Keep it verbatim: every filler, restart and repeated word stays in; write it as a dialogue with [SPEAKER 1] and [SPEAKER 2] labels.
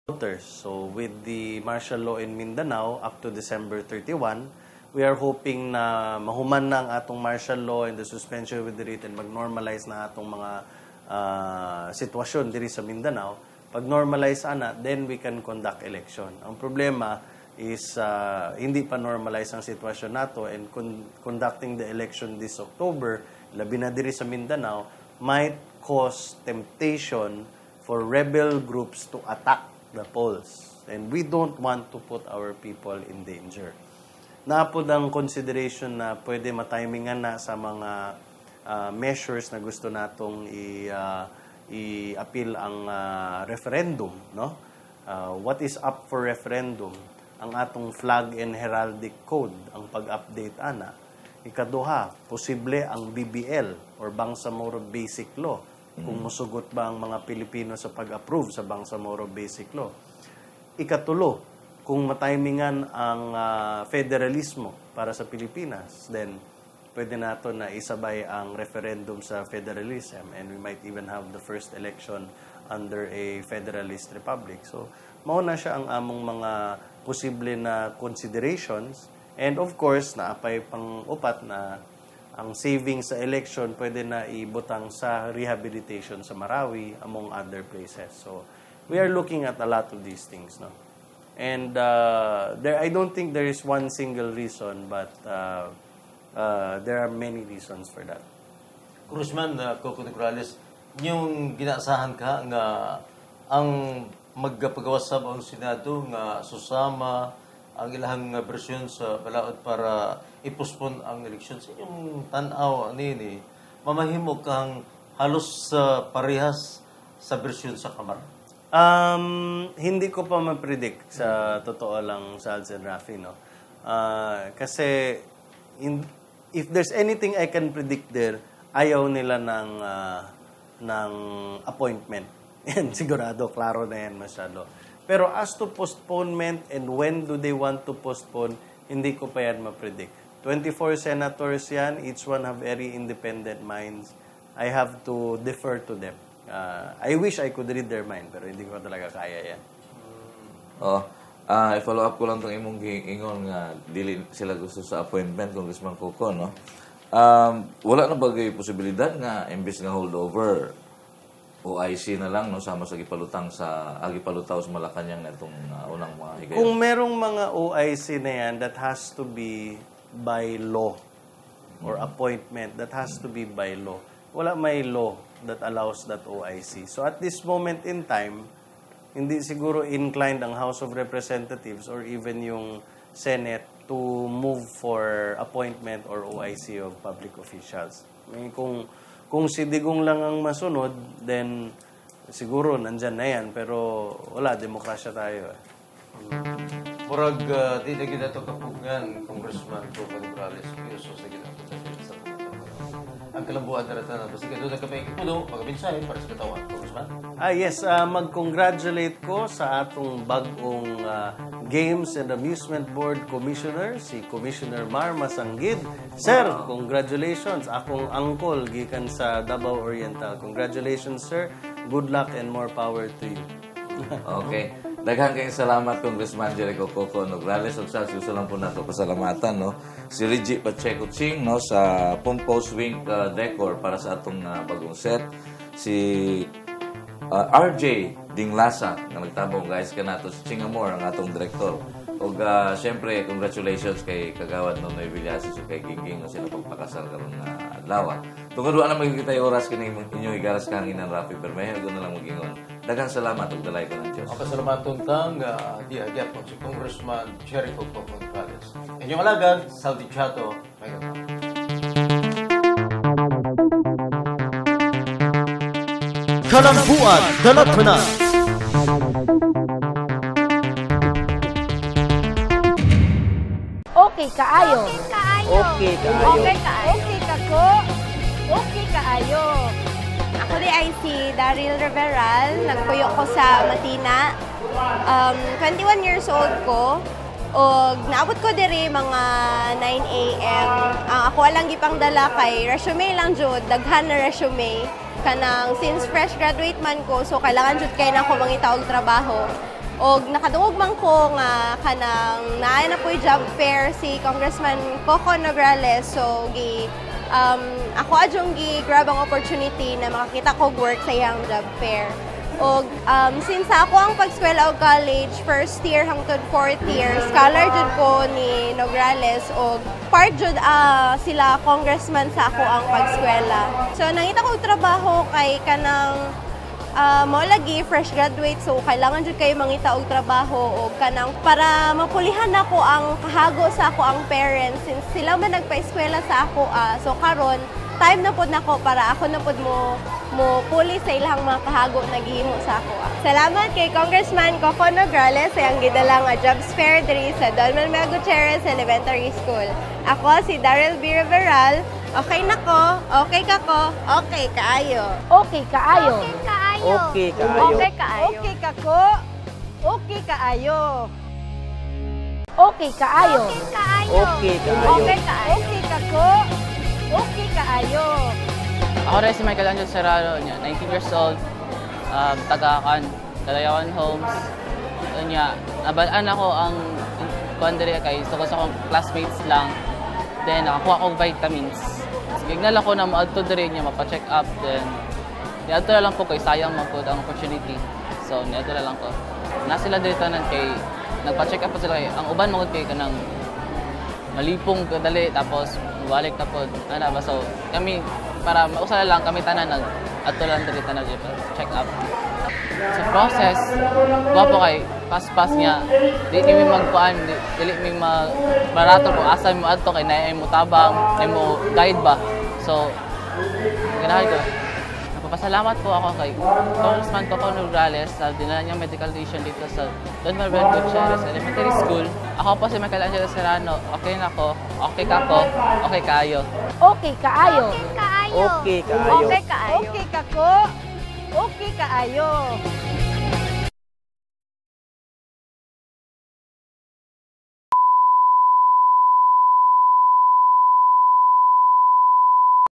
[SPEAKER 1] voters. So with the martial law in Mindanao up to December thirty-first, we are hoping na mahuman na ang atong martial law and the suspension with the writ and mag-normalize na atong mga uh, sitwasyon diri sa Mindanao. Pag normalize ana, then we can conduct election. Ang problema is uh, hindi pa normalize ang sitwasyon nato and con conducting the election this October, labi na diri sa Mindanao, might cause temptation for rebel groups to attack the polls. And we don't want to put our people in danger. Naapod ang consideration na pwede matimingan na sa mga uh, measures na gusto natong i, uh, i-appeal ang uh, referendum. No? Uh, what is up for referendum? Ang atong flag and heraldic code, ang pag-update ana. Ikaduha, posible ang B B L or Bangsamoro Basic Law. Kung musugot ba ang mga Pilipino sa pag-approve sa Bangsamoro Basic Law. Ikatulo, kung matimingan ang uh, federalismo para sa Pilipinas, then pwede nato na isabay ang referendum sa federalism and we might even have the first election under a federalist republic. So, mauna siya ang among mga posible na considerations and of course, naapay pang upat na ang savings sa election pwede na ibutang sa rehabilitation sa Marawi among other places. So, we are looking at a lot of these things, no? And uh, there, I don't think there is one single reason, but uh, uh, there are many reasons for that.
[SPEAKER 2] Congressman uh, Coco Nograles, yung ginaasahan ka nga ang magpagawas sa ang Senado nga susama ang ilahang bersyon sa balaod para i-postpone ang eleksyon sa inyong tanaw nini, mamahimo kang halos uh, parehas sa bersyon sa Kamara?
[SPEAKER 1] Um, hindi ko pa ma-predict sa totoo lang, Salz and Rafi, no? Uh, kasi in, if there's anything I can predict there, ayaw nila ng, uh, ng appointment. Yan, sigurado, klaro na yan masyado. Pero as to postponement and when do they want to postpone, hindi ko pa yan ma-predict. twenty-four senators yan, each one have very independent minds. I have to defer to them. Uh, I wish I could read their mind, pero hindi ko talaga kaya yan.
[SPEAKER 3] Oh, uh, i-follow up ko lang itong imong ingon nga dili sila gusto sa appointment, Congressman Coco, no? Um, wala na bagay posibilidad nga imbis nga holdover o I C na lang, no, sama sa gipalutang sa agipalutaw sa Malacanang na itong uh, unang mga higayon.
[SPEAKER 1] Kung merong mga O I C na yan, that has to be by law or mm-hmm. appointment, that has to be by law. Wala may law that allows that O I C. So at this moment in time, hindi siguro inclined ang House of Representatives or even yung Senate to move for appointment or O I C of public officials. I mean, kung kung si Digong lang ang masunod, then siguro nandyan na yan. Pero wala, demokrasya tayo.
[SPEAKER 2] Murag, uh, di na ginato kapungan, Congressman Coco Nograles, Piusos na ginato sa ang kalambuan na rata na. Basta ka doon na kami ikipulo, magabinsay para sa katawan, Congressman.
[SPEAKER 1] Ah, yes, uh, mag-congratulate ko sa atong bagong uh, Games and Amusement Board Commissioner, si Commissioner Mar Masanggid. Sir, congratulations. Akong uncle, gikan sa Davao Oriental. Congratulations, sir. Good luck and more power to you.
[SPEAKER 3] Okay. Daghang kayong salamat, Congressman Jericho Coco Nograles. O sa suso lang po nato pasalamatan, no? Si Reggie Pacheco Ching, no? Sa Pompous Wing uh, Decor para sa atong uh, bagong set. Si uh, R J Dinglasa, na nagtabong guys ka nato. Si Chingamore, ang atong direktor. O uh, siyempre, congratulations kay Kagawad Nonoy Villasis o kay Gingging o sila pagpakasal karon na uh, adlaw. Tungaduan na magkita yung oras kini inyo igaras kangin ng Rafi Bermejo. Doon na lang mag-ingon. Daghang salamat ug dalay ko ng Diyos.
[SPEAKER 2] Ang pasalamatan tang uh, di agyat po si Congressman Jericho Coco Nograles. Inyong alagad, Saldi Chato, may ganda.
[SPEAKER 4] Kalambuan, Dalatana.
[SPEAKER 5] Okay kaayo.
[SPEAKER 6] Okay kaayo.
[SPEAKER 4] Okay kaayo.
[SPEAKER 5] Okay kaayo. Okay kako. Okay kaayo.
[SPEAKER 6] Ako di ay si Daryl Riveral. Nagpuyo ko sa Matina. Um, twenty-one years old ko. O naabot ko diri mga nine A M Ang ako alang gipang dala kay resume lang jud, daghan na resume. Kanang since fresh graduate man ko, so kailangan jud kay na ako mangita og trabaho. Og nakadungog man ko nga kanang naay na po'y job fair si Congressman Coco Nograles. So, gi, um, ako adjong gi-grab ang opportunity na makakita ko work sa iyang job fair. Og um, since ako ang pag-eskwela og college, first year hangtod fourth year, scholar jud ko ni Nograles og part jud uh, sila congressman sa ako ang pag-eskwela. So, nangita ko trabaho kay kanang Uh, mo lagi fresh graduate, so kailangan jud kayo mangita og trabaho o kanang para mapulihan nako ang kahago sa ako ang parents since sila man nagpa-eskwela sa ako. Uh, so karon time na pod nako para ako na pod mo mo puli sa ilang mga kahago naghimo sa ako. Uh. Salamat kay Congressman Coco Nograles sa iyang gidala nga jobs fair diri sa Don Manuel Gutierrez Elementary School. Ako si Daryl B. Riveral. Okay na ko? Okay ka ko? Okay kaayo.
[SPEAKER 5] Okay kaayo.
[SPEAKER 6] Okay kaayo.
[SPEAKER 4] Okay kaayo.
[SPEAKER 5] Okay kaayo.
[SPEAKER 6] Okay ka ko? Okay kaayo.
[SPEAKER 5] Okay kaayo.
[SPEAKER 6] Okay kaayo.
[SPEAKER 4] Okay kaayo.
[SPEAKER 5] Okay kaayo.
[SPEAKER 6] Okay ka ko? Okay kaayo.
[SPEAKER 7] Ako rin si Michael Angel Serrano, nineteen years old, um, taga-kan, Kalayawan Homes. Yun niya, nabalaan ako ang kuandari kay gusto ko sa akong classmates lang. Then, nakakuha akong vitamins. Signal ako na maadto diri niya, mapa-check up. Then, niadto na lang po kay sayang man po ang opportunity. So, niadto na lang ko. Na sila diri tanan kay, nagpa-check up po sila kay, ang uban mo kay kanang malipong kadali, tapos balik na po. Ano ba? So, kami, para mausala lang, kami tanan nag adto lang diri tanan check up. Sa process, guwapo kay pas-pas niya. Di ni magkuan, di, dili mi mag barato kung asa mo adto kay naay mo tabang, naay mo guide ba. So, ganahan ko. Napapasalamat po ako kay Congressman Coco Nograles sa dinala niyang medical tuition dito sa Don Manuel Gutierrez Elementary School. Ako po si Michael Angel Serrano. Okay na ko. Okay ka ko. Okay kaayo.
[SPEAKER 5] Okay kaayo.
[SPEAKER 6] Kaayo.
[SPEAKER 4] Okay kaayo.
[SPEAKER 5] Okay kaayo.
[SPEAKER 6] Okay ka ko? Okay kaayo.